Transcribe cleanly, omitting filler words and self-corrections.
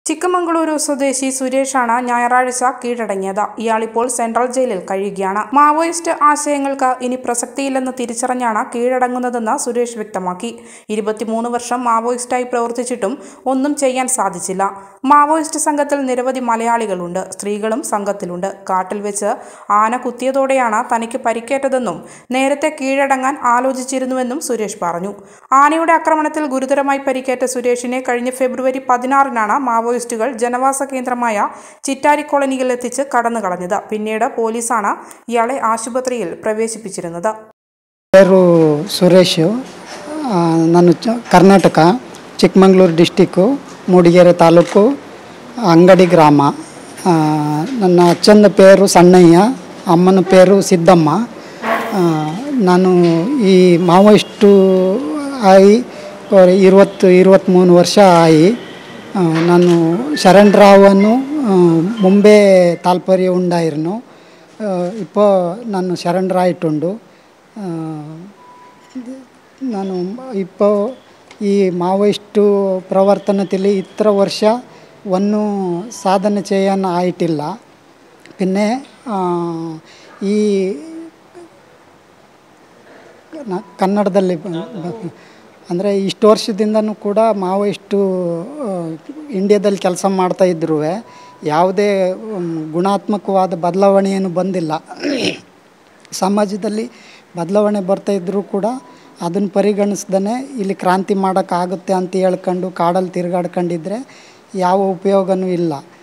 ചിക്കമംഗളൂരു സ്വദേശി സുരേഷാണ് ഞായറാഴ്ച കീഴടങ്ങിയത്. ഇയാളിപ്പോൾ സെൻട്രൽ ജയിലിൽ കഴിയുകയാണ്. മാവോയിസ്റ്റ് ആശയങ്ങൾക്ക് ഇനി പ്രസക്തിയില്ലെന്ന് തിരിച്ചറിഞ്ഞാണ് കീഴടങ്ങുന്നതെന്ന് സുരേഷ് വ്യക്തമാക്കി. 23 വർഷം മാവോയിസ്റ്റായി പ്രവർത്തിച്ചിട്ടും ഒന്നും ചെയ്യാൻ സാധിച്ചില്ല. മാവോയിസ്റ്റ് സംഘത്തിൽ നിരവധി മലയാളികളുണ്ട്. സ്ത്രീകളും സംഘത്തിലുണ്ട്. കാട്ടിൽ വെച്ച് ആന കുത്തിയതോടെയാണ് തനിക്ക് പരിക്കേറ്റതെന്നും നേരത്തെ കീഴടങ്ങാൻ ആലോചിച്ചിരുന്നുവെന്നും സുരേഷ് പറഞ്ഞു. ആനയുടെ ആക്രമണത്തിൽ ഗുരുതരമായി പരിക്കേറ്റ സുരേഷിനെ കഴിഞ്ഞ ഫെബ്രുവരി 16-നാണ് മാവോയിസ്റ്റുകൾ ജനവാസ കേന്ദ്രമായ ചിറ്റാരി കോളനിയിൽ എത്തിച്ച് കടന്നുകളഞ്ഞത്. പിന്നീട് പോലീസാണ് ഇയാളെ ആശുപത്രിയിൽ പ്രവേശിപ്പിച്ചിരുന്നത്. పేరు సురేష్, నన్ను కర్ణాటక చిక్కమంగళూరు డిస్టిక్ ಮೂಡಿಗೆರೆ ತಾಲೂಕು ಅಂಗಡಿ ಗ್ರಾಮ. ನನ್ನ ಅಚ್ಚನ పేరు ಸಣ್ಣಯ್ಯ, ಅಮ್ಮನ పేరు ಸಿದ್ದಮ್ಮ. ನಾನು ಈ ಮಾವೋಯಿಸ್ಟು ಆಗಿ 23 ವರ್ಷ ಆಗಿ ನಾನು ശരൺറാവു മുമ്പേ താല്പര്യം ഉണ്ടായിരുന്നു. ഇപ്പോൾ ನಾನು ശരൺറായിട്ടുണ്ട്. ನಾನು ഇപ്പോൾ ഈ മാവോയിസ്റ്റ് പ്രവർത്തനത്തിൽ ഇത്ര ವರ್ಷ ഒന്നും സാധന ചെയ്യാൻ ആയിട്ടില്ല. പിന്നെ ಈ ಕನ್ನಡದಲ್ಲಿ ಅಂದರೆ ಇಷ್ಟು ವರ್ಷದಿಂದನೂ ಕೂಡ ಮಾವೋಯಿಸ್ಟು ಇಂಡಿಯಾದಲ್ಲಿ ಕೆಲಸ ಮಾಡ್ತಾಯಿದ್ರು. ಯಾವುದೇ ಗುಣಾತ್ಮಕವಾದ ಬದಲಾವಣೆಯನ್ನು ಬಂದಿಲ್ಲ. ಸಮಾಜದಲ್ಲಿ ಬದಲಾವಣೆ ಬರ್ತಾಯಿದ್ರೂ ಕೂಡ ಅದನ್ನು ಪರಿಗಣಿಸ್ದೇ ಇಲ್ಲಿ ಕ್ರಾಂತಿ ಮಾಡೋಕ್ಕಾಗುತ್ತೆ ಅಂತ ಹೇಳ್ಕೊಂಡು ಕಾಡಲ್ಲಿ ತಿರುಗಾಡ್ಕೊಂಡಿದ್ರೆ ಯಾವ ಉಪಯೋಗವೂ ಇಲ್ಲ.